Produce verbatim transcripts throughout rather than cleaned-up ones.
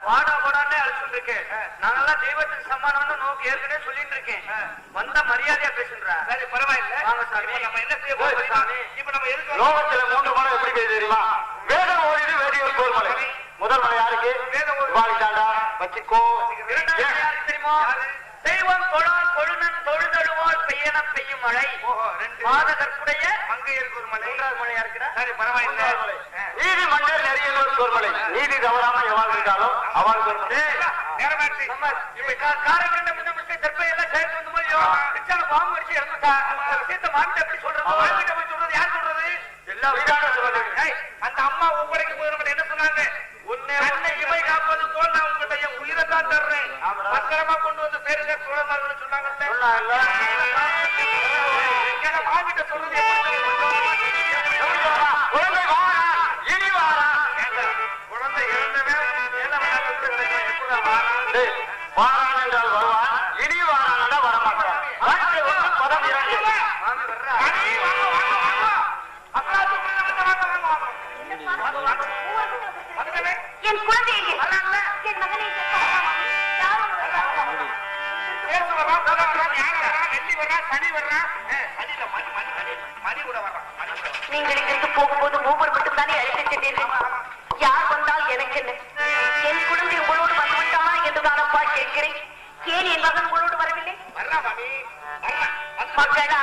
வாடா வாடான்னே அழைச்சுட்டு இருக்கேன். நாங்கெல்லாம் தெய்வத்துக்கு சமானம்னு நோக்கி ஏற்கனவே சொல்லிட்டு இருக்கேன். வந்த மரியாதையா பேசுறா. சரி பரவாயில்ல. வாங்க சாமி. நம்ம என்ன செய்ய போறோம் சாமி? இப்ப நம்ம எதுக்கு லோகத்துல மூன்று மலை எப்படி பேச தெரியுமா? வேதம் ஓடிது வேதியர் போர் மலை. முதல் மலை யாருக்கு? வேதம் ஓடிட்டாண்டா வச்சுக்கோ. இரண்டாவது யாருக்கு தெரியுமா? தெய்வம் தொழால் கொழுநன் தொழுதழுவால் பெய்யன பெய்யும் மழை. மாதகற்புடைய மங்கையருக்கு ஒரு மலை. மூன்றாவது மலை யாருக்குடா? சரி பரவாயில்ல. நீதி மன்னர் நிறைய ஒரு மலை. நீதி தவறாம எவாள் இருக்காலும் அவளுக்கு ஒரு மலை. காரகண்ட முன்ன முடிச்ச தற்பை எல்லாம் சேர்த்து வந்து முடியும். பாம்பு அடிச்சு இறந்துட்டா விஷயத்த மாட்டு எப்படி சொல்றது? வாழ்கிட்ட போய் சொல்றது யார் சொல்றது? எல்லாம் அந்த அம்மா உங்களுக்கு போய் என்ன சொன்னாங்க? உன்னை உன்னை இவை காப்பது போல் நான் உங்கள்கிட்ட என் உயிரை தான் தர்றேன். பத்திரமா கொண்டு வந்து பேருங்க சோழமார்கள் சொன்னாங்க. மாமிட்ட சொல்றது குழந்தை வாரா இனி வாரா. குழந்தை இறந்தவன் வாரான் என்றால் வருவான், இனி வாரான் வரமாட்டான். பதம் இரண்டு. என் குழந்தை என் மகனை நீங்கள் இங்கிருந்து போகும்போது மூவர் மட்டும் தானே அழைத்து சென்றீர்கள். யார் வந்தால் எனக்கு என்ன? என் குழந்தை உங்களோடு வந்துவிட்டானா என்று தானப்பா கேட்கிறேன். ஏன் என் மகன் உங்களோடு வரவில்லை? மகளா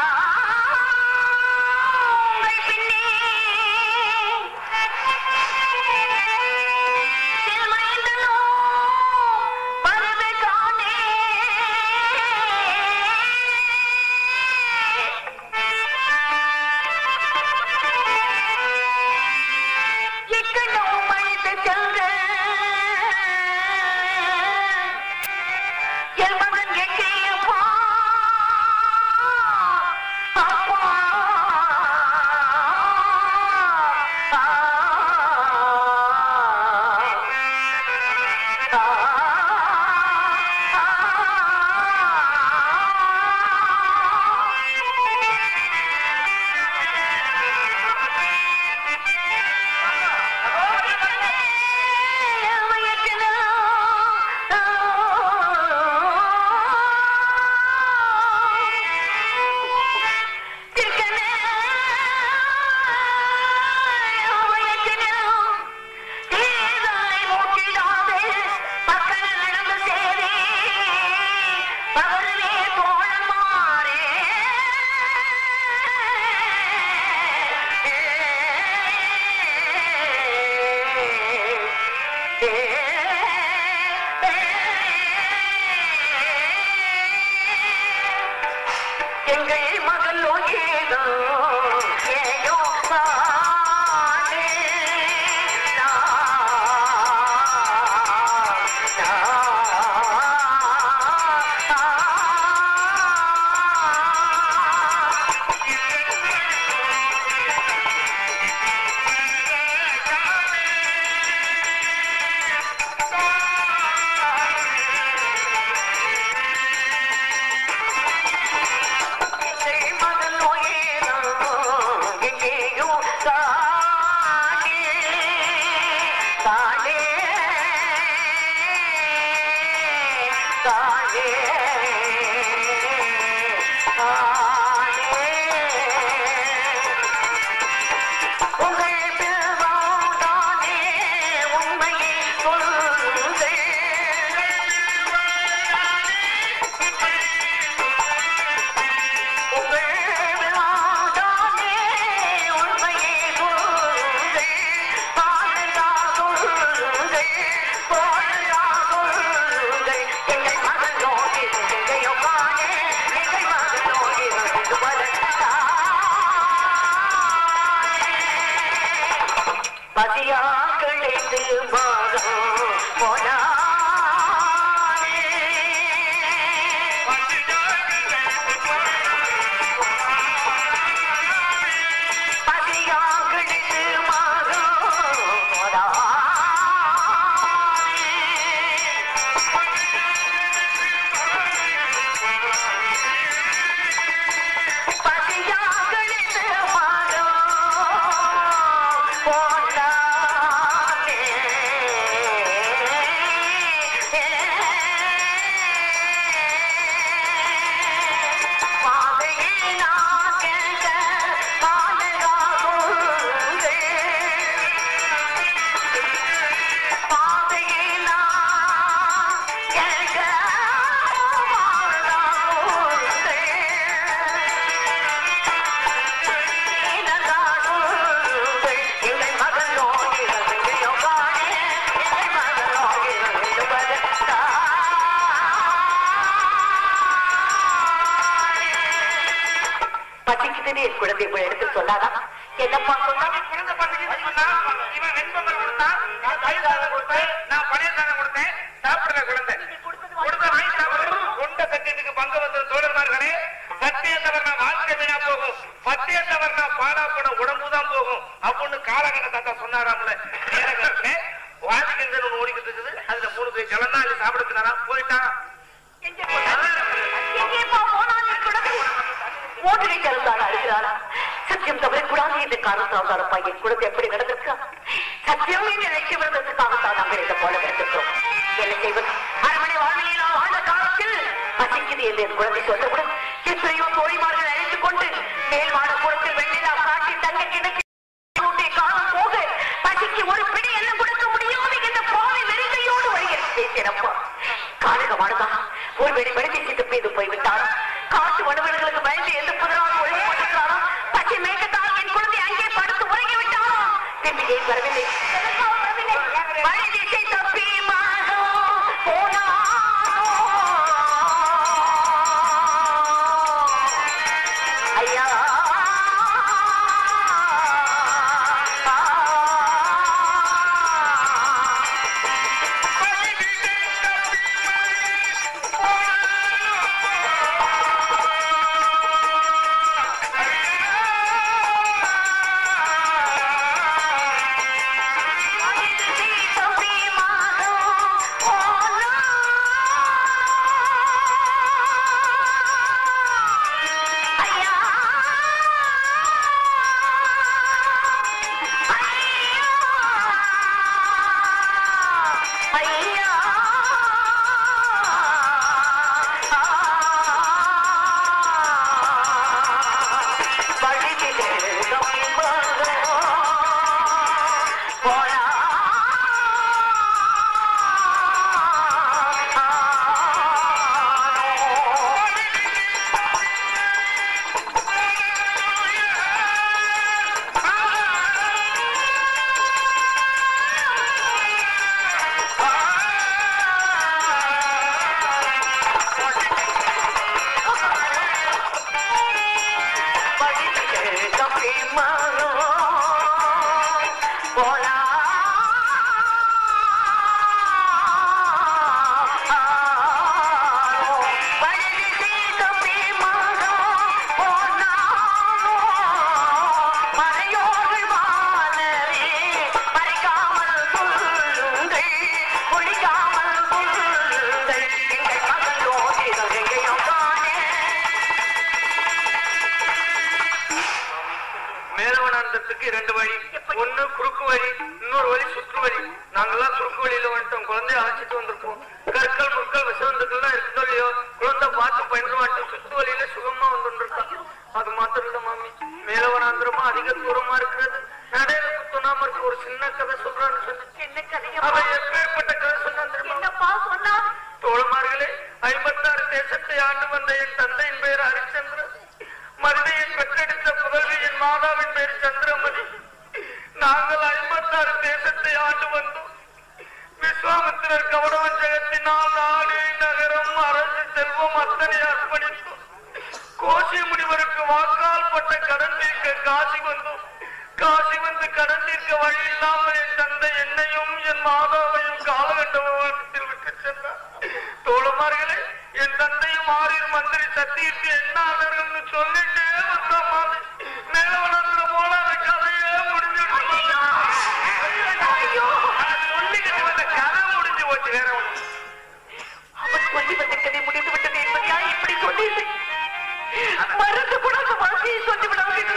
போனா கொடுத்தேன்னு என் குழந்தை போய் எடுத்து சொன்னாதான் என்னப்பா சொன்னா குழந்தை பசிக்குது சொன்னா இவன் வெண்பொங்கல் கொடுத்தான், நான் தயிர் சாதம் கொடுத்தேன், நான் பழைய சாதம் கொடுத்தேன், சாப்பிடுற குழந்தை கொடுத்த வாங்கி சாப்பிடுறது கொண்ட சத்தியத்துக்கு பங்கு வந்த தோழர்மார்களே, சத்தியம் தவறுனா வாழ்க்கை வீணா போகும், சத்தியம் தவறுனா பாடா போன உடம்புதான் போகும் அப்படின்னு காலகட்ட தாத்தா சொன்னாராம்ல. நேரகட்டே வாசிக்கிறது ஒண்ணு ஓடிக்கிட்டு இருக்குது, அதுல மூணு பேர் ஜலந்தா இல்ல சாப்பிடுறாரா போயிட்டான். ஓட்டுகை கருந்தான் அழுகிறாளா? சத்தியம் தவறக்கூடாது என்று காரணத்தால் தானப்பா என் குழந்தை எப்படி நடந்திருக்கா? சத்தியம் என்று நினைக்க வந்ததுக்காகத்தான் நாங்கள் இதை போல நடந்திருக்கிறோம். என்ன செய்வது? அரண்மனை வாழ்வியல் நாம் வாழ்ந்த காலத்தில் பசிக்குது என்று என் குழந்தை சொன்னவுடன் எத்தனையோ தோழிமார்கள் அழைத்துக் கொண்டு மேல் மாடப்புறத்தில் வெண்ணிலா காட்டி தங்க கிணக்கு காலம் போக பசிக்கு ஒரு பிடி என்ன கொடுக்க முடியாது என்ற பாவை வெறுங்கையோடு வழியில் பேசினப்பா. காரணமானதா ஒரு வெடி மனித சித்து பெய்து போய்விட்டாரா? காட்டு வனவர்களுக்கு பயந்து எந்த புதராக ஒழுங்கு போட்டிருக்கிறாரா? பச்சை மேகத்தால் என் குழந்தை அங்கே படுத்து உறங்கி விட்டாரா? திரும்பி ஏன் வரவில்லை? மழை திசை தப்பி மாறோ போனா ஐயா ரெண்டு வழி, ஒண்ணு குறுக்கு வழி, இன்னொரு வழி சுற்று வழி. நாங்கெல்லாம் குறுக்கு வழியில வந்துட்டோம், குழந்தைய அழைச்சிட்டு வந்திருக்கோம். கற்கள் முற்கள் விஷவந்துக்கள்லாம் இருக்கோ இல்லையோ, குழந்தை பார்த்து பயந்து மாட்டோம். சுற்று வழியில சுகமா வந்துருக்கான். அது மாத்திரம் இல்ல மாமி, மேலவனாந்திரமா அதிக தூரமா இருக்கிறது. நடையில குத்துனாம இருக்க ஒரு சின்ன கதை சொல்றான்னு சொன்னேன். என்ன கதையா? அவன் எப்பேற்பட்ட கதை சொன்னா? தோழமார்களே, ஐம்பத்தாறு தேசத்தை ஆண்டு வந்த என் தந்தையின் பெயர் ஹரிச்சந்திரன். மருதையின் பெற்றெடுத்த புதல்வி என் மாதாவின் பெயர் சந்திரமதி. நாங்கள் ஐம்பத்தாறு தேசத்தை ஆண்டு வந்தோம். விஸ்வாமித்திரர் கவனவஞ்சகத்தினால் நாடு நகரம் அரசு செல்வம் அத்தனை அர்ப்பணித்தோம். கோஷி முனிவருக்கு வாக்கால் பட்ட கடன் தீர்க்க காசி வந்தோம். காசி வந்து கடன் தீர்க்க வழி இல்லாமல் என் தந்தை என்னையும் என் மாதாவையும் காலகண்டத்தில் விட்டு சென்றார். தோழமார்களே, என் தந்தையும் ஆரியர் மந்திரி சத்தியத்தை என்னாளர்கள் சொல்லிட்டே வந்தா மாதிரி மேலவனத்துல போல அந்த கதையே முடிஞ்சிட்டு சொல்லிக்கிட்டு வந்த கதை முடிஞ்சு போச்சு. வேற ஒண்ணு அவன் சொல்லி வந்த கதை முடிந்து விட்டது என்பதையா இப்படி சொல்லி மருந்து கூட அந்த வாழ்க்கையை சொல்லிவிடாமல்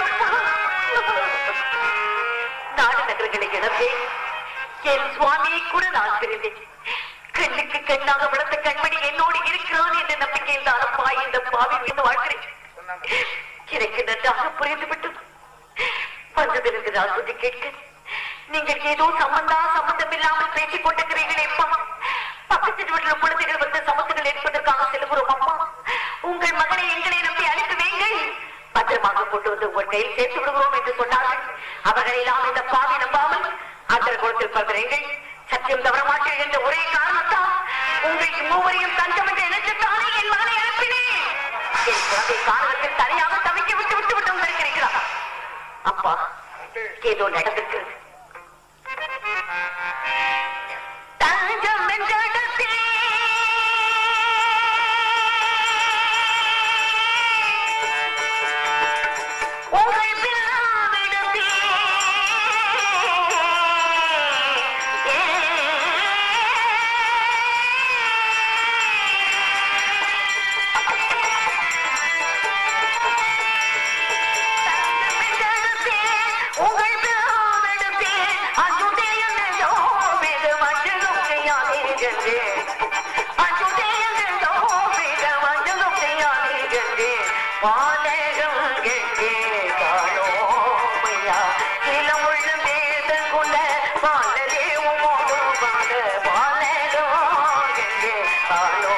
நாடு நகரங்களை இழந்தே என் சுவாமியை கூட நான் பிரிந்தேன். கண்ணுக்கு கண்ணாக வளர்த்த கண்மணி என்னோடு இருக்கிறான் என்ற நம்பிக்கையில் தானப்பா இந்த பாவி மீது வாழ்கிறேன். எனக்கு நன்றாக புரிந்துவிட்டது. வந்ததிலிருந்து நான் சொல்லி கேட்க நீங்கள் ஏதோ சம்பந்தா சம்பந்தம் இல்லாமல் பேசிக் கொண்டிருக்கிறீர்களேப்பா. பக்கத்து வீட்டில் குழந்தைகள் வந்து சமத்துகள் எடுப்பதற்காக செல்கிறோம் அம்மா. உங்கள் மகனை எங்களை நம்பி அழைத்து வைங்கள், பத்திரமாக கொண்டு வந்து உங்கள் கையில் சேர்த்து விடுகிறோம் என்று சொன்னார்கள். அவர்களெல்லாம் இந்த பாவி நம்பாமல் ஆற்றல் கொடுத்தில் பகிரங்கள் சத்தியம் தவற மாட்டேன் என்ற ஒரே காரணத்தால் உங்கள் மூவரையும் தஞ்சம் என்று நினைச்சுத்தானே என் மகனை அனுப்பினேன். என் குழந்தை காரணத்தில் தனியாக தவிக்க விட்டு விட்டு விட்டு வந்திருக்கிறேன். அப்பா ஏதோ நடந்திருக்கிறது. தஞ்சம் என்றிடத்தில் உங்கள் பிள்ளாவிடத்தில் உங்கள் பிள்ளாவிடத்தில் அச்சுதேயோ மிக மஞ்சளும் செய்யாதே அச்சுதேயோ மிக மஞ்சளும் செய்யாதே பாலகம் கெட்டே காணோ மையா இளமுள்ள வேதம் கொண்ட பாலரே உமோடு வந்த பாலகம் கெட்டே காணோ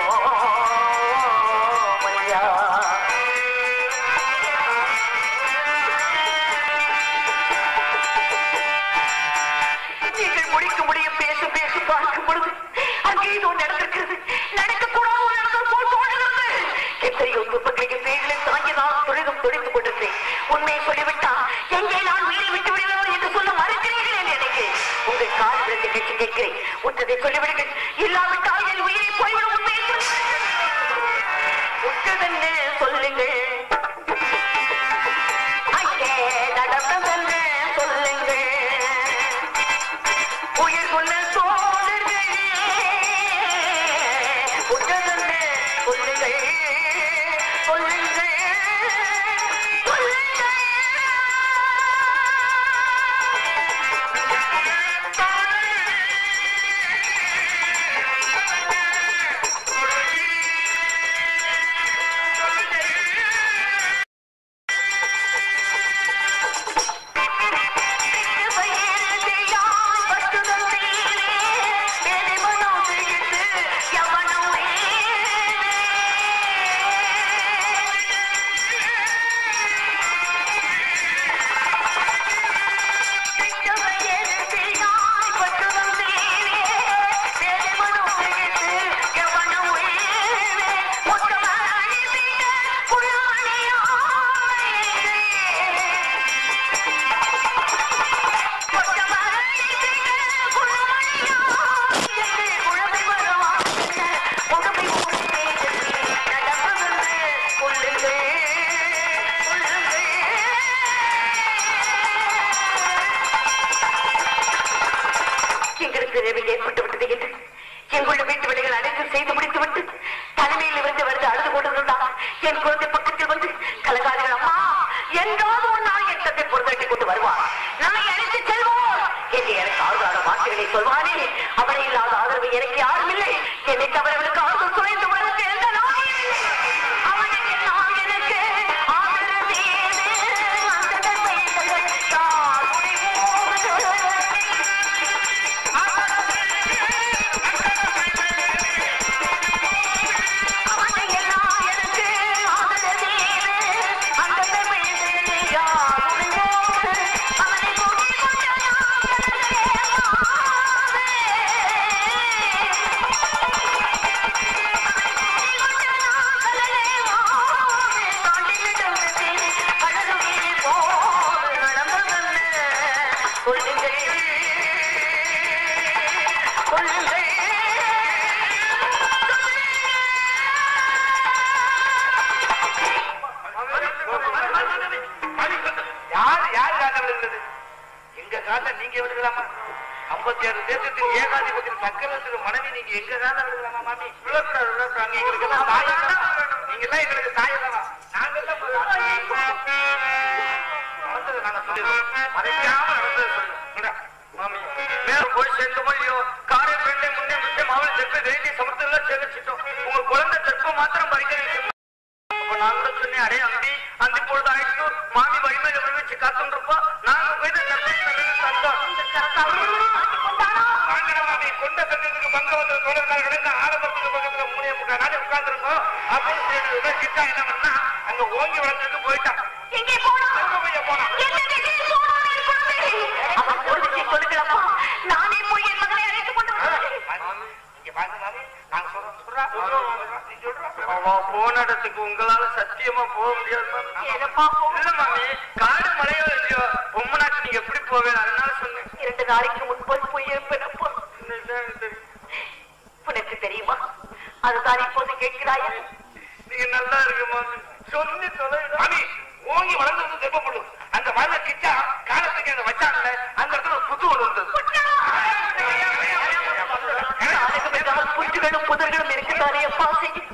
மையா. நீங்கள் முடிக்க முடியும் பேச பேச பார்க்கும் பொழுது அங்கே ஏதோ நடந்திருக்கிறது. நடக்கக்கூடாது நடந்தது போல் தோன்றுகிறது. எத்தனையோ துன்பங்களின் பேர்களை தாங்கி நான் தொழிலும் தொழித்துக் கொண்டிருந்தேன். உண்மையை சொல்லிவிட்டா எங்கே நான் உயிரை விட்டு விடுகிறோம் என்று சொல்ல மறுக்கிறீர்கள் என்று நினைக்கிறேன். உங்கள் கால் விழுந்து கேட்டு கேட்கிறேன். உற்றதை சொல்லிவிடுங்கள். இல்லாவிட்டால் என் உயிரை போய்விடும். உண்மையை சொல்லுங்கள். உற்றதென்று சொல்லுங்கள். அங்கே நடந்ததென்று சொல்லுங்கள். உயிர் கொள்ள தோழர்கள் உற்றதென்று சொல்லுங்கள். சொல்லுங்கள். ஏற்பட்டு விட்டது என்று எங்குள்ள வீட்டு வேலைகள் அனைத்தும் செய்து முடித்துவிட்டு தலைமையில் இருந்து வருது அழுது கொண்டிருந்தான். என் குழந்தை பக்கத்தில் வந்து கலகாரிகள் அம்மா என்றாவது ஒரு நாள் என் தந்தை பொறுத்தட்டி கொண்டு வருவார், நம்மை அழைத்து செல்வோம் என்று எனக்கு ஆறுதலான வார்த்தைகளை சொல்வானே. அவனை இல்லாத ஆதரவு எனக்கு யாரும் இல்லை. என்னை தவறவர்களுக்கு ஆறுதல் குறைந்து வருது எந்த நாள் அவனுக்கு நான் எனக்கு ஆதரவு அந்த தன்மைகள் தான் நீங்க விடுக்கலாமா? ஐம்பத்தி ஆறு தேசத்துக்கு ஏகாதிபத்திய சக்கரத்துக்கு மனைவி நீங்க எங்க கால விடுக்கலாமா? மாமி விழக்கூடாது விழக்கூடாது. எங்களுக்கு எல்லாம் தாயம் தான். நீங்க எல்லாம் எங்களுக்கு தாயம் தானா? நாங்கெல்லாம் நாங்க சொல்லிடுவோம். மறைக்காம நடந்தது சொல்லுங்க மாமி. மேலும் போய் சேர்ந்தோமோ இல்லையோ காரை பெண்ணை முன்னே முன்னே மாவட்ட செப்பை வேண்டிய சமர்த்தெல்லாம் சேகரிச்சிட்டோம். உங்க குழந்தை செப்பை மாத்திரம் பறிக்க. அப்ப நான் கூட சொன்னேன், அடே அம்பி அந்த பொழுது ஆயிடுச்சு மாமி வழிமையில வச்சு காத்துருப்பா. நாங்க போய் மாமி கொண்ட சங்கத்துக்கு பங்க வந்து தொடர்ந்து ஆடம்பரத்துக்கு பக்கத்துல மூணே முக்கா நாளே உட்கார்ந்துருக்கோம் அப்படின்னு கிட்டா என்ன பண்ணா அங்க ஓங்கி வளர்ந்துட்டு போயிட்டான். போனா நானே போய் என் மகளை அழைத்து கொண்டு போன இடத்துக்கு உங்களால சத்தியமா போக முடியாது மாமி. காடு மலையோ இல்லையோ பொம்மனாக்கு நீங்க எப்படி போவேன் அதனால சொன்னேன். இரண்டு நாளைக்கு முன்பு போய் இருப்பேன். உனக்கு தெரியுமா? அதுதான் இப்போது கேட்கிறாயா? நீங்க நல்லா இருக்கு மாமி. சொல்லி தொலை மாமி. ஓங்கி வளர்ந்து தெப்பப்படும் அந்த மழை கிச்சா காலத்துக்கு அந்த வச்சாங்கல்ல அந்த இடத்துல ஒரு புது ஒன்று இருந்தது. புற்றுகளும் புதர்களும் இருக்குதானே அப்பா செய்யும்.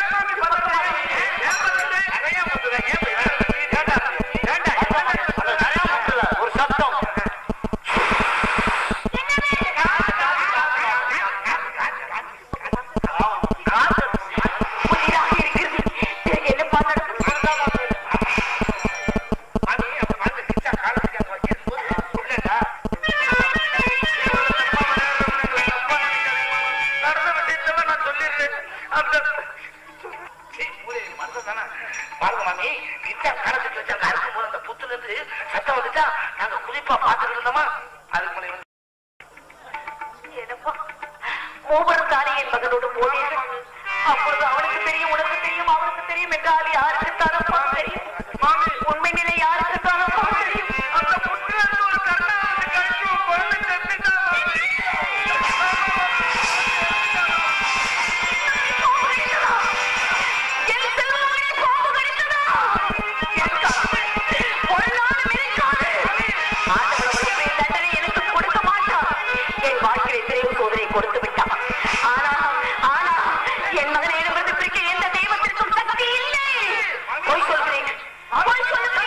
ஒரு சத்தம் மூவரும் தானே என் மகனோடு போனீர்கள். அப்பொழுது அவனுக்கு தெரியும், உனக்கு தெரியும், அவனுக்கு தெரியும் என்றால் யாருக்கு தானப்பா தெரியும்? உண்மை நிலை யாருக்கு தானப்பா தெரியும்? அந்த புற்று ஒரு கர்ணாவது கழிச்சு குழந்தை தெரிஞ்சுட்டா கொடுத்து விட்டான். ஆனா ஆனா என் மகனை இருந்து பிரிக்க எந்த தெய்வத்திற்கும் சக்தி இல்லை. போய் சொல்கிறேன், போய் சொல்கிறேன்.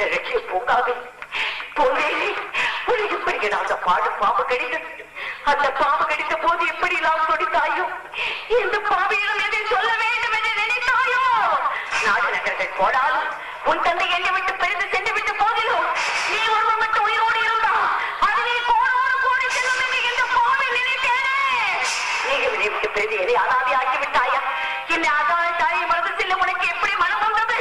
கிழக்கிய போகாது போனேனே உனக்கு எப்படி அந்த பாடு பாம்பு கடித்தது அந்த பாம்பு கடித்த போது எப்படி நாம் தொடித்தாயோ இந்த பாவையிடம் எதை சொல்ல வேண்டும் என்று நினைத்தாயோ நாடு நகர்கள் போடாலும் உன் தந்தை என்னை விட்டு பிரிந்து சென்று விட்ட போதிலும் நீ ஒருவர் மட்டும் உயிரோடு இருந்தா அதுவே கோடோடு கோடி செல்லும் என்று இந்த பாவை நினைத்தேனே நீங்க என்னை விட்டு பிரிந்து எதை அனாதி ஆக்கி விட்டாயா என்னை அதான தாயை மனது செல்ல உனக்கு எப்படி மனம் வந்தது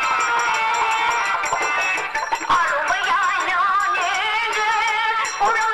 Oh,